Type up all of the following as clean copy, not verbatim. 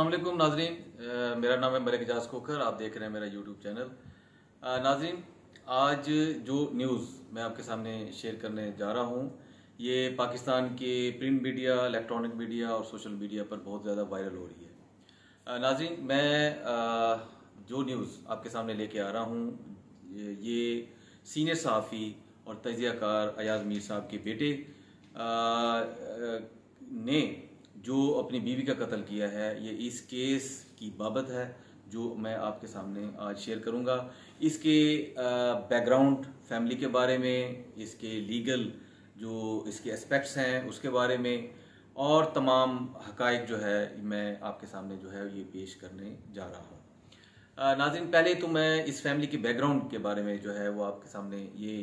अस्सलाम वालेकुम नाजरीन, मेरा नाम है मलिक एजाज खोखर। आप देख रहे हैं मेरा यूट्यूब चैनल। नाजरीन, आज जो न्यूज़ मैं आपके सामने शेयर करने जा रहा हूँ ये पाकिस्तान के प्रिंट मीडिया, इलेक्ट्रॉनिक मीडिया और सोशल मीडिया पर बहुत ज़्यादा वायरल हो रही है। नाजरीन, मैं जो न्यूज़ आपके सामने लेके आ रहा हूँ ये सीनियर सहाफ़ी और तजियाकार अयाज मीर साहब के बेटे ने जो अपनी बीवी का कत्ल किया है, ये इस केस की बाबत है जो मैं आपके सामने आज शेयर करूंगा। इसके बैकग्राउंड फैमिली के बारे में, इसके लीगल जो इसके एस्पेक्ट्स हैं उसके बारे में और तमाम हकाइक जो है मैं आपके सामने जो है ये पेश करने जा रहा हूँ। नाज़रीन, पहले तो मैं इस फैमिली के बैकग्राउंड के बारे में जो है वो आपके सामने ये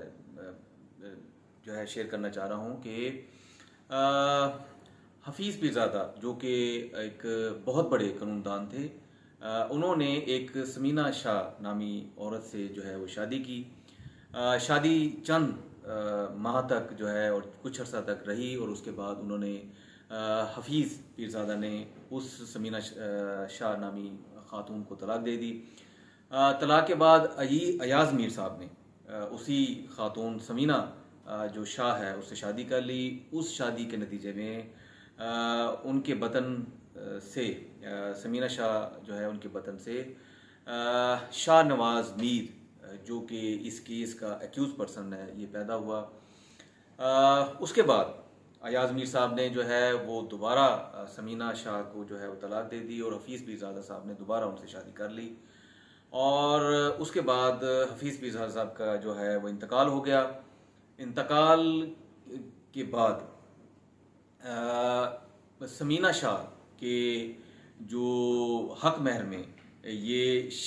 जो है शेयर करना चाह रहा हूँ कि हफीज़ पीरज़ादा जो कि एक बहुत बड़े कानूनदान थे, उन्होंने एक समीना शाह नामी औरत से जो है वो शादी की। शादी चंद माह तक जो है और कुछ अर्सा तक रही और उसके बाद उन्होंने हफीज़ पीरज़ादा ने उस समीना शाह नामी ख़ातून को तलाक दे दी। तलाक के बाद अयाज मीर साहब ने उसी ख़ातून समीना जो शाह है उससे शादी कर ली। उस शादी के नतीजे में उनके बतन से समीना शाह जो है उनके बतन से शाह नवाज मीर जो कि इस केस का एक्यूज पर्सन है ये पैदा हुआ। उसके बाद अयाज मीर साहब ने जो है वो दोबारा समीना शाह को जो है वो तलाक दे दी और हफीज़ पीरज़ादा साहब ने दोबारा उनसे शादी कर ली। और उसके बाद हफीज़ पीरज़ादा साहब का जो है वो इंतकाल हो गया। इंतकाल के बाद समीना शाह के जो हक महर में ये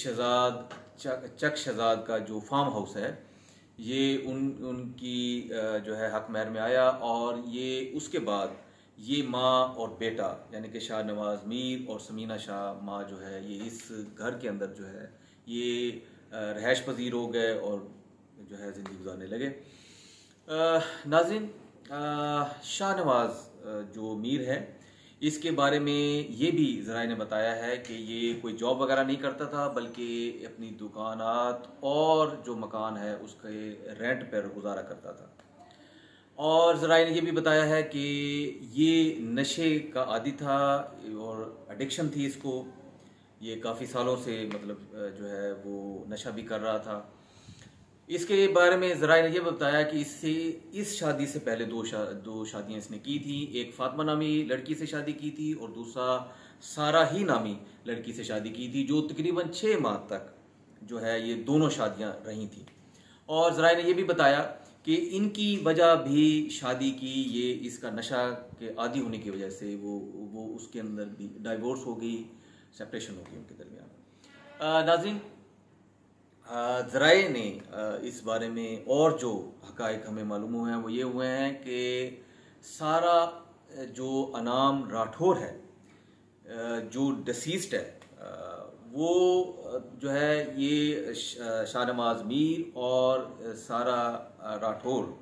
चक शहजाद का जो फार्म हाउस है ये उनकी जो है हक महर में आया। और ये उसके बाद ये माँ और बेटा यानी कि शाह नवाज मीर और समीना शाह माँ जो है ये इस घर के अंदर जो है ये रहायश पजीर हो गए और जो है ज़िंदगी गुजारने लगे। नाज़रीन, शाह नवाज जो मीर है इसके बारे में ये भी ज़राए ने बताया है कि ये कोई जॉब वगैरह नहीं करता था बल्कि अपनी दुकानात और जो मकान है उसके रेंट पर गुजारा करता था। और ज़राए ने ये भी बताया है कि ये नशे का आदी था और एडिक्शन थी इसको। ये काफ़ी सालों से मतलब जो है वो नशा भी कर रहा था। इसके बारे में ज़राए ने यह बताया कि इस शादी से पहले दो शादियाँ इसने की थी। एक फातिमा नामी लड़की से शादी की थी और दूसरा सारा ही नामी लड़की से शादी की थी जो तकरीबन 6 माह तक जो है ये दोनों शादियाँ रही थी। और ज़राए ने यह भी बताया कि इनकी वजह भी शादी की ये इसका नशा के आदी होने की वजह से वो उसके अंदर भी डाइवोर्स हो गई, सेपरेशन हो गई उनके दरमियान। नाज़रीन, ज़राए ने इस बारे में और जो हकाइक हमें मालूम हुए हैं वो ये हुए हैं कि सारा जो अनाम राठौर है जो डिसीज्ड है वो जो है ये शाहनवाज मीर और सारा राठौर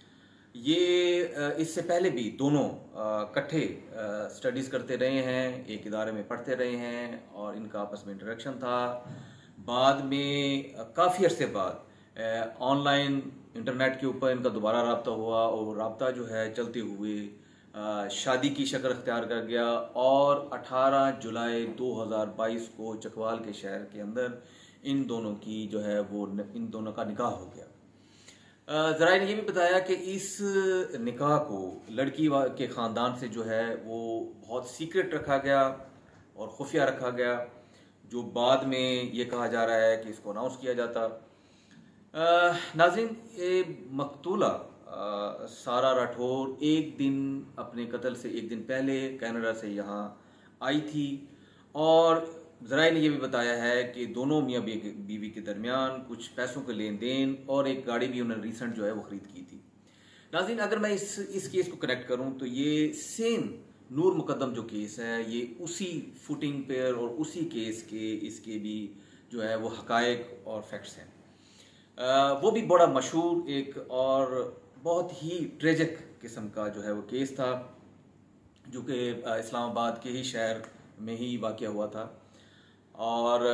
ये इससे पहले भी दोनों इकट्ठे स्टडीज़ करते रहे हैं, एक इदारे में पढ़ते रहे हैं और इनका आपस में इंटरेक्शन था। बाद में काफ़ी अरसे बाद ऑनलाइन इंटरनेट के ऊपर इनका दोबारा रब्ता हुआ और रब्ता जो है चलते हुए शादी की शक्ल अख्तियार कर गया। और 18 जुलाई 2022 को चकवाल के शहर के अंदर इन दोनों की जो है वो इन दोनों का निकाह हो गया। ज़राए ने यह भी बताया कि इस निकाह को लड़की के ख़ानदान से जो है वो बहुत सीक्रेट रखा गया और खुफिया रखा गया, जो बाद में ये कहा जा रहा है कि इसको अनाउंस किया जाता। नाज़रीन, ये मकतूला सारा राठौर एक दिन अपने कत्ल से एक दिन पहले कनाडा से यहाँ आई थी। और ज़राए ने यह भी बताया है कि दोनों मियाँ बीवी के दरमियान कुछ पैसों के लेन देन और एक गाड़ी भी उन्होंने रिसेंट जो है वो ख़रीद की थी। नाज़रीन, अगर मैं इस केस को कनेक्ट करूँ तो ये सेम नूर मुकद्दम जो केस है ये उसी फुटिंग पर और उसी केस के इसके भी जो है वो हकायक और फैक्ट्स हैं। वो भी बड़ा मशहूर एक और बहुत ही ट्रेजिक किस्म का जो है वो केस था जो कि इस्लामाबाद के ही शहर में ही वाक़या हुआ था। और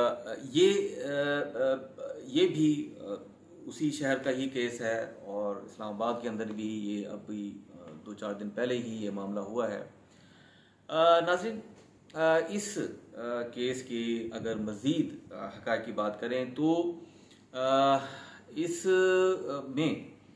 ये भी उसी शहर का ही केस है और इस्लामाबाद के अंदर भी ये अभी 2-4 दिन पहले ही ये मामला हुआ है। नाज़रीन, इस केस की अगर मज़ीद हक़ाइक़ की बात करें तो इस में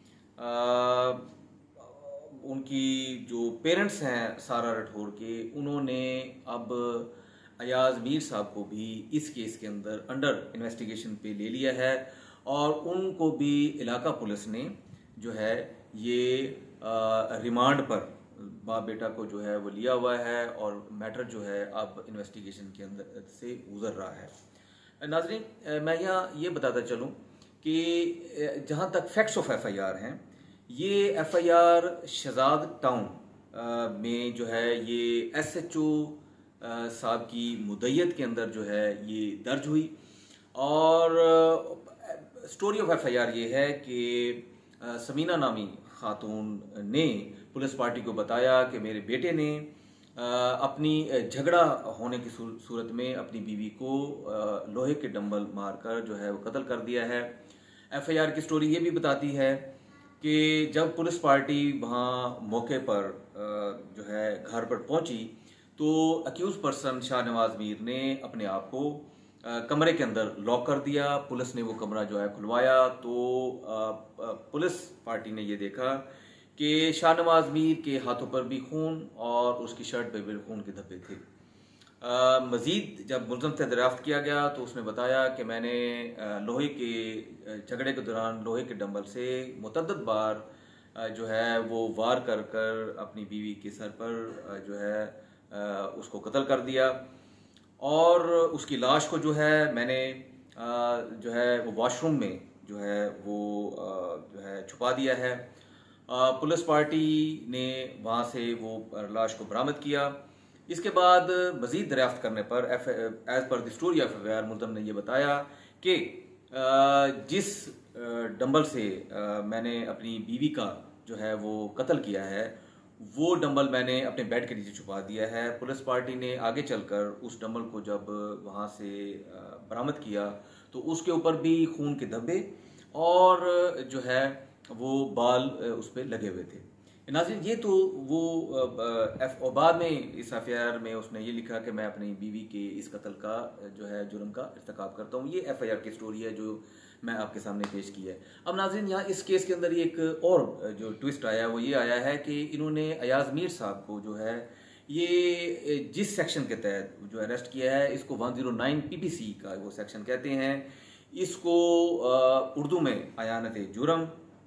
उनकी जो पेरेंट्स हैं सारा राठौर के, उन्होंने अब अयाज मीर साहब को भी इस केस के अंदर अंडर इन्वेस्टिगेशन पे ले लिया है और उनको भी इलाका पुलिस ने जो है ये रिमांड पर बाप बेटा को जो है वो लिया हुआ है और मैटर जो है अब इन्वेस्टिगेशन के अंदर से गुजर रहा है। नाज़रीन, मैं यहाँ ये बताता चलूँ कि जहाँ तक फैक्ट्स ऑफ FIR हैं, ये FIR शहजाद टाउन में जो है ये SHO साहब की मुद्दत के अंदर जो है ये दर्ज हुई। और स्टोरी ऑफ FIR ये है कि समीना नामी खातून ने पुलिस पार्टी को बताया कि मेरे बेटे ने अपनी झगड़ा होने की सूरत में अपनी बीवी को लोहे के डंबल मारकर जो है वो कत्ल कर दिया है। FIR की स्टोरी ये भी बताती है कि जब पुलिस पार्टी वहाँ मौके पर जो है घर पर पहुंची तो अक्यूज पर्सन शाहनवाज मीर ने अपने आप को कमरे के अंदर लॉक कर दिया। पुलिस ने वो कमरा जो है खुलवाया तो पुलिस पार्टी ने ये देखा कि शाहनवाज मीर के हाथों पर भी खून और उसकी शर्ट पे भी खून के धब्बे थे। मज़ीद जब मुलज़म से दरियाफ्त किया गया तो उसने बताया कि मैंने लोहे के झगड़े के दौरान लोहे के डंबल से मुतअद्दिद बार जो है वो वार कर कर अपनी बीवी के सर पर जो है उसको कत्ल कर दिया और उसकी लाश को जो है मैंने जो है वो वॉशरूम में जो है वो जो है छुपा दिया है। पुलिस पार्टी ने वहाँ से वो लाश को बरामद किया। इसके बाद मज़ीद दरियाफ्त करने पर as per the story of FIR मुल्ज़म ने ये बताया कि जिस डंबल से मैंने अपनी बीवी का जो है वो कत्ल किया है वो डंबल मैंने अपने बेड के नीचे छुपा दिया है। पुलिस पार्टी ने आगे चलकर उस डंबल को जब वहाँ से बरामद किया तो उसके ऊपर भी खून के धब्बे और जो है वो बाल उस पर लगे हुए थे। नाज़रीन, ये तो वो बाद में इस FIR में उसने ये लिखा कि मैं अपनी बीवी के इस कत्ल का जो है जुर्म का इर्तिकाब करता हूँ। ये FIR की स्टोरी है जो मैं आपके सामने पेश की है। अब नाज़रीन, यहाँ इस केस के अंदर एक और जो ट्विस्ट आया वो ये आया है कि इन्होंने अयाज मीर साहब को जो है ये जिस सेक्शन के तहत जो अरेस्ट किया है इसको 109 PPC का वो सेक्शन कहते हैं। इसको उर्दू में अयानत जुर्म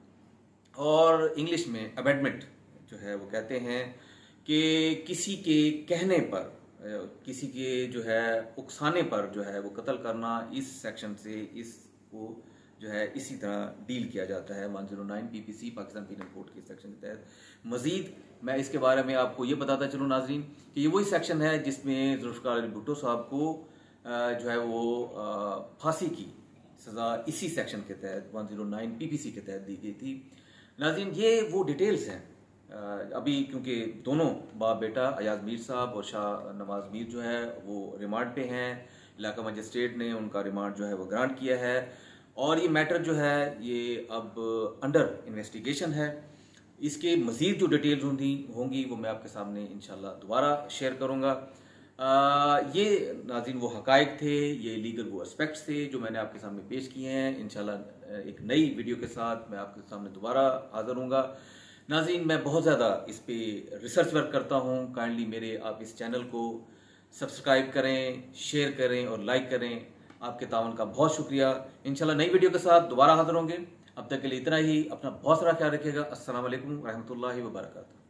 और इंग्लिश में अबेटमेंट जो है वो कहते हैं कि किसी के कहने पर, किसी के जो है उकसाने पर जो है वो कत्ल करना, इस सेक्शन से इसको जो है इसी तरह डील किया जाता है 109 PPC पाकिस्तान पीनल कोड के सेक्शन के तहत। मज़ीद मैं इसके बारे में आपको ये बताता चलूँ नाजरीन कि ये वही सेक्शन है जिसमें जुल्फ़िकार अली भुट्टो साहब को जो है वो फांसी की सज़ा इसी सेक्शन के तहत 109 PPC के तहत दी गई थी। नाज़रीन, ये वो डिटेल्स हैं अभी, क्योंकि दोनों बाप बेटा अयाज मीर साहब और शाह नवाज मीर जो है वो रिमांड पे हैं। इलाका मजिस्ट्रेट ने उनका रिमांड जो है वो ग्रांट किया है और ये मैटर जो है ये अब अंडर इन्वेस्टिगेशन है। इसके मज़ीद जो डिटेल्स होंगी वो मैं आपके सामने इंशाल्लाह दोबारा शेयर करूँगा। ये नाज़रीन वो हक़ाइक़ थे, ये लीगल वो एस्पेक्ट्स थे जो मैंने आपके सामने पेश किए हैं। इंशाल्लाह एक नई वीडियो के साथ मैं आपके सामने दोबारा हाज़िर हूँगा। नाज़रीन, मैं बहुत ज़्यादा इस पे रिसर्च वर्क करता हूँ। काइंडली मेरे आप इस चैनल को सब्सक्राइब करें, शेयर करें और लाइक करें। आपके तावन का बहुत शुक्रिया। इंशाल्लाह नई वीडियो के साथ दोबारा हाज़िर होंगे। अब तक के लिए इतना ही। अपना बहुत सारा ख्याल रखिएगा। अस्सलाम वालेकुम रहमतुल्लाहि व बरकातुहू।